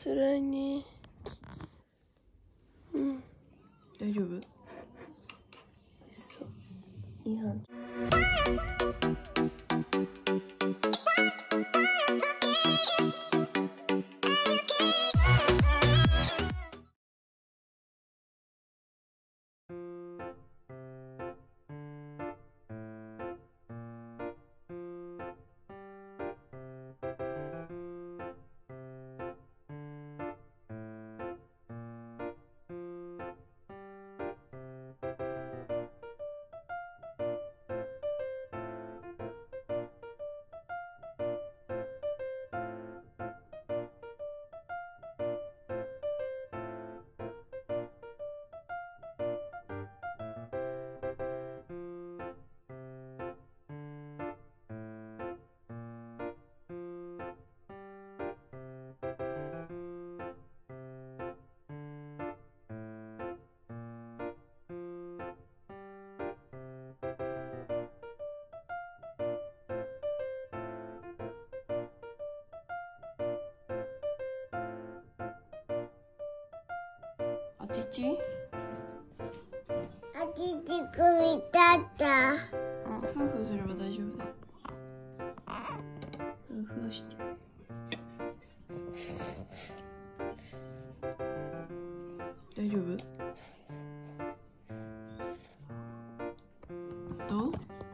辛いね。うん。大丈夫？そう。いい感じ。あちち？ あちち首だった。 ふうふうすれば大丈夫だ。ふうふうして。大丈夫？どう？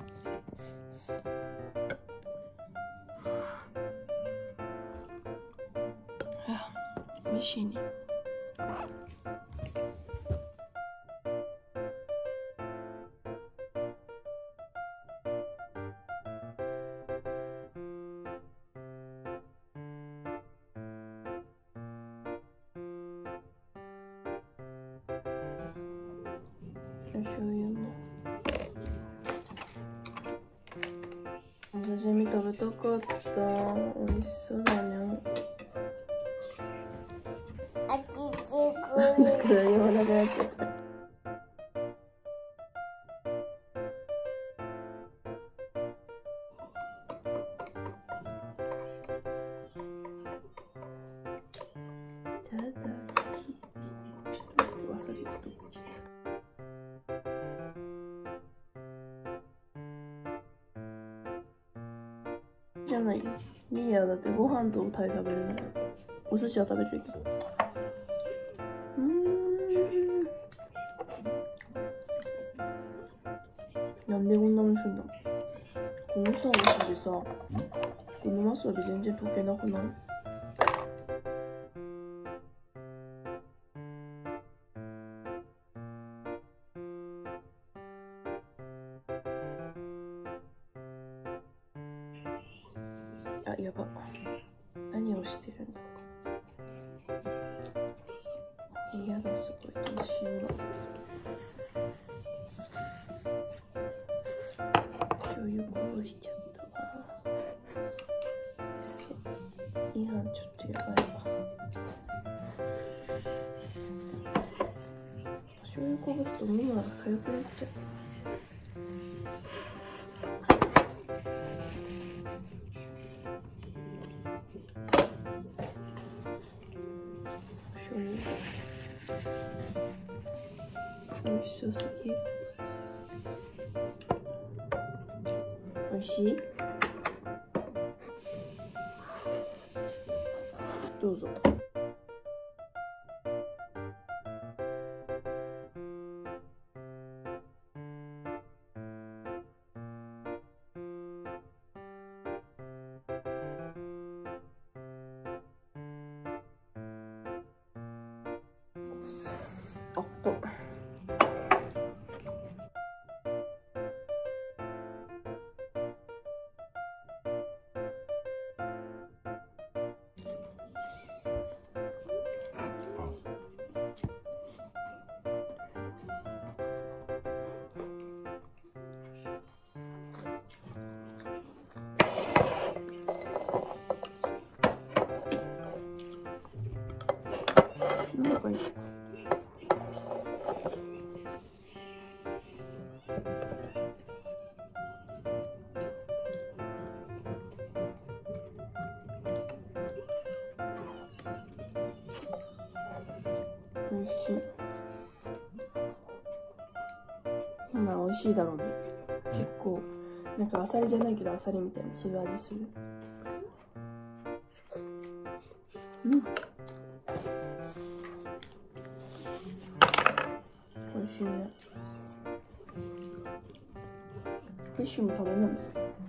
美味しいね。醤油も。お刺身食べたかった。美味しそうだね。 あちちだから言わなくなっちゃった。いただき。ちょっと待って、わさびがどこ行っちゃった。じゃないよ。リリアはだってご飯とタイ食べれない。お寿司は食べれるけど。なんでこんなにすんだ。このさ、わさびさ、このわさび全然溶けなくない？あ、やば。何をしてるんだ。嫌だ、すごい。どうしよう。醤油こぼしちゃったわ。そう。いいはん、ちょっとやばいわ。醤油こぼすと喉が痒くなっちゃう。醤油。美味しそうすぎる。美味しい？どうぞ。あっと。なんかいい。 美味しい。まあ美味しいだろうね。結構なんかアサリじゃないけどアサリみたいなそういう味する。うん。美味しいね。フィッシュも食べないの？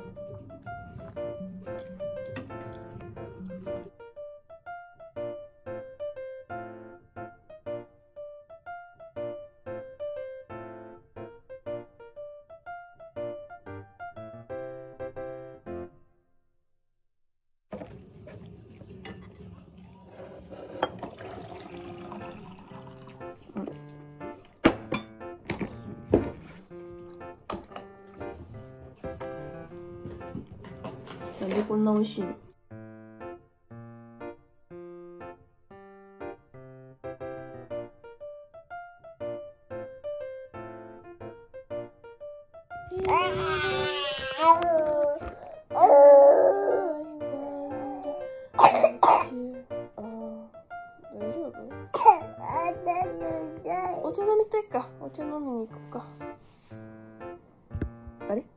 なんでこんな美味しいの？お茶飲みたいか。お茶飲みに行こうか。あれ？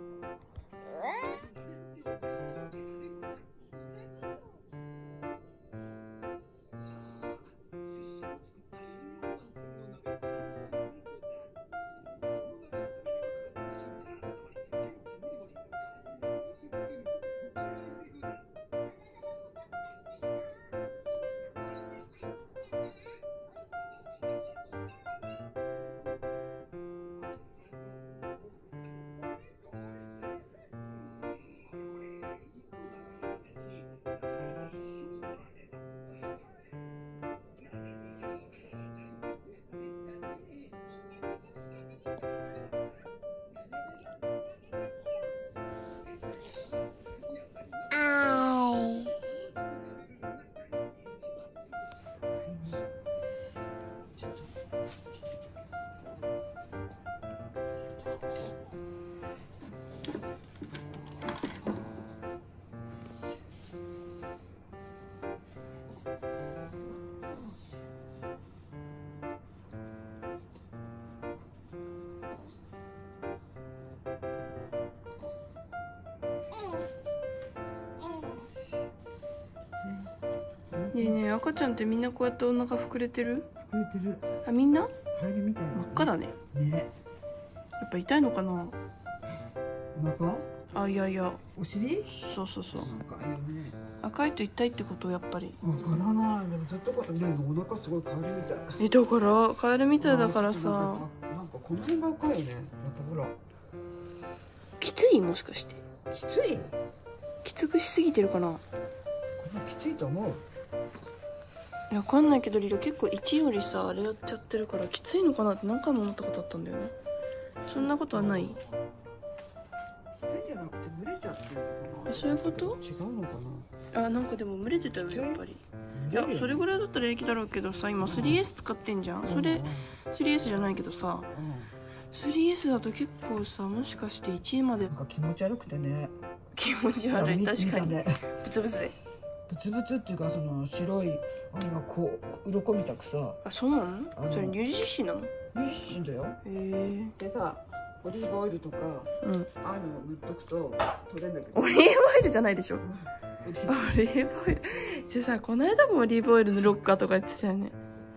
ねえねえ、赤ちゃんってみんなこうやってお腹膨れてる？ 膨れてる。 あ、みんな？ カエルみたいな。 真っ赤だね。 ね。 やっぱ痛いのかな？ お腹？ あ、いやいや。 お尻？ そうそうそう。 赤いよね。 赤いと痛いってことやっぱり。 わからない。でもずっとね、お腹すごいカエルみたい。 だからカエルみたいだからさ。 なんかこの辺が赤いよね。やっぱほら。 きつい？もしかして。 きつい？ きつくしすぎてるかな？ これきついと思う。 わかんないけどリロ結構1よりさあれやっちゃってるからきついのかなって何回も思ったことあったんだよね。そんなことはない？ きついんじゃなくて蒸れちゃってるのかな。 そういうこと？ 違うのかな。 あ、なんかでも蒸れてたよやっぱり。いやそれぐらいだったら平気だろうけどさ、今 3S 使ってんじゃん。それ 3S じゃないけどさ、3S だと結構さ、もしかして1位までなんか気持ち悪くてね。 気持ち悪い。確かにね。 ブツブツでブツブツっていうか、その白いあれがこう鱗みたくさ。 あ、そうなの？それ乳児湿疹なの？ 乳児疹だよ。 へえ。 でさ、オリーブオイルとか、 うん。 ああいうの塗っとくと取れんだけど。 オリーブオイルじゃないでしょ。オリーブオイル。じゃあさ、この間もオリーブオイル塗ろっかとか言ってたよね。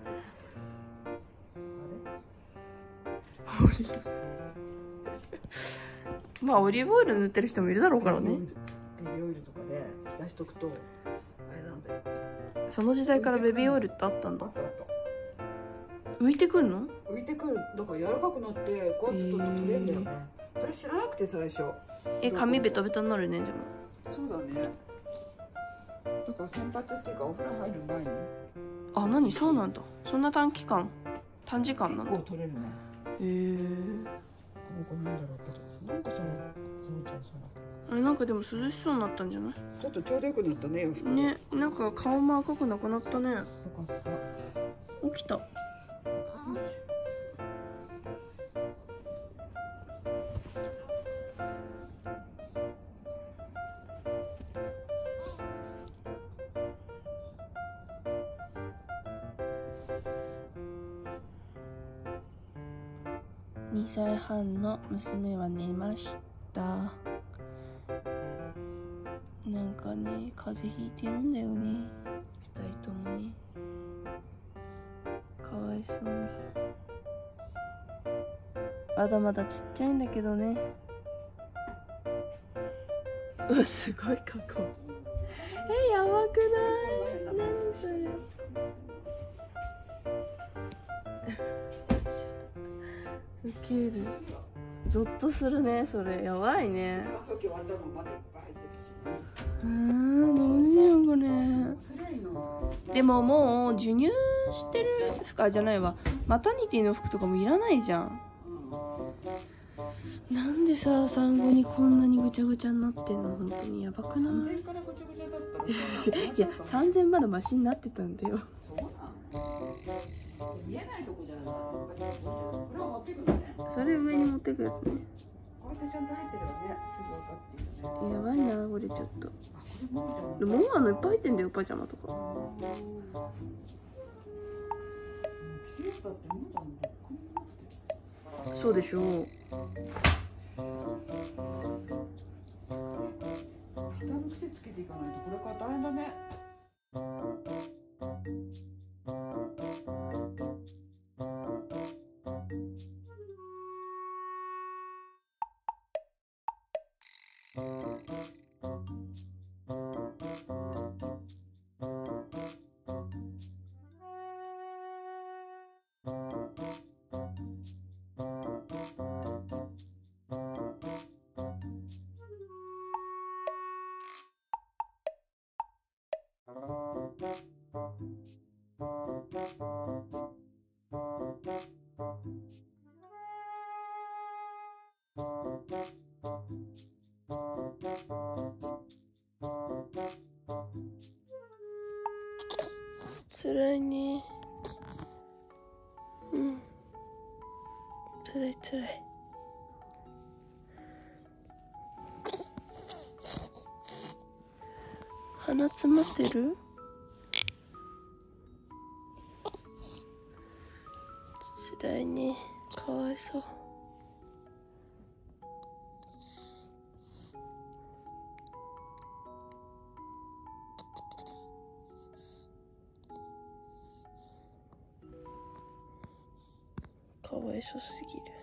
オリーブ。まあオリーブオイル塗ってる人もいるだろうからね。 ベビーオイルとかで浸しとくとあれなんだよ。 その時代からベビーオイルってあったんだ。 あったあった。 浮いてくんの？ 浮いてくる。だから柔らかくなってこうやって取ると取れるんだよね。それ知らなくて最初。 髪ベタベタになるね。でもそうだね。だから洗髪っていうかお風呂入る前に。 あ、何？そうなんだ。そんな短時間なの？ こう取れるね。 へえ。 そうなんだろうけど。なんかさ、そうちゃんそうな。 なんかでも涼しそうになったんじゃない？ ちょっとちょうどよくなったね。 ね、なんか顔も赤くなくなったね。 よかった。 起きた。 2歳半の娘は寝ました。なんかね、風邪ひいてるんだよね、2人ともね。かわいそうに。まだまだちっちゃいんだけどね。うわ、すごい過去。やばくない？何それ。ウケる。ゾッとするね、それ。やばいね。どうしようこれ。でももう授乳してる服じゃないわ。マタニティの服とかもいらないじゃん。なんでさ、産後にこんなにぐちゃぐちゃになってんの？本当にやばくない？いや、3000まだマシになってたんだよ。 見えないとこじゃない。これは持ってくるね。 それ上に持ってくやつね。 こうやってちゃんと入ってるよね。すぐ分かってるね。 やばいな、これちょっと。 あ、これもじゃん。 でもいっぱい入ってんだよ、パジャマとか。 季節だってもうじゃん。どっかに持ってる。 そうでしょう。 肌の癖つけていかないとこれから大変だね。 辛いね。うん。辛い辛い。鼻詰まってる？辛いね。かわいそう。かわいそうすぎる。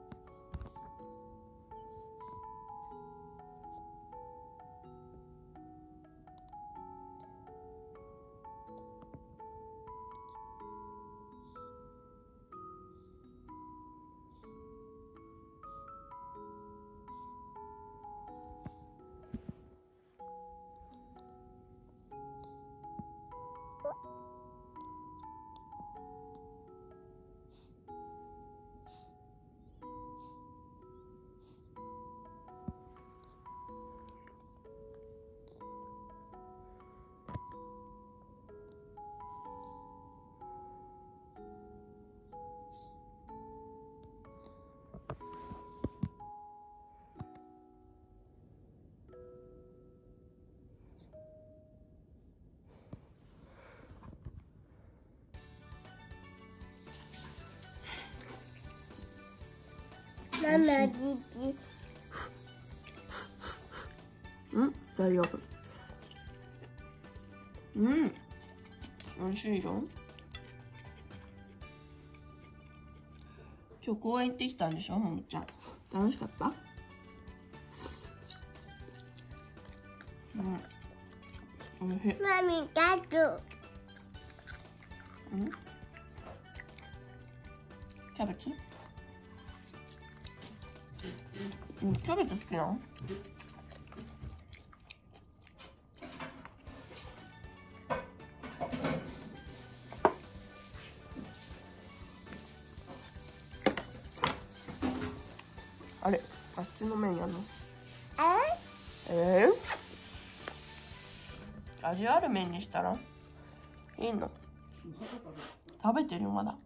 ママ、じ大丈夫。美味しいよ。今日公園行ってきたんでしょ、ももちゃん。楽しかった？おいしい。 マミ、だと。 キャベツ？キャベツ好きなの？あれ、あっちの麺やんの？味ある麺にしたらいいの？食べてるよ、まだ。